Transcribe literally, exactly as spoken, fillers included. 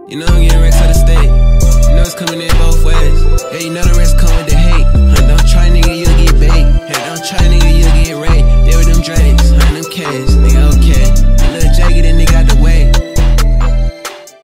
You know I'm getting racks for the state. You know it's coming in both ways. Yeah, you know the rest come with the hate. Huh, don't try, nigga, you'll get bait. Hey, don't try, nigga, you'll get raped. They with them drakes, huh, them K's. Nigga,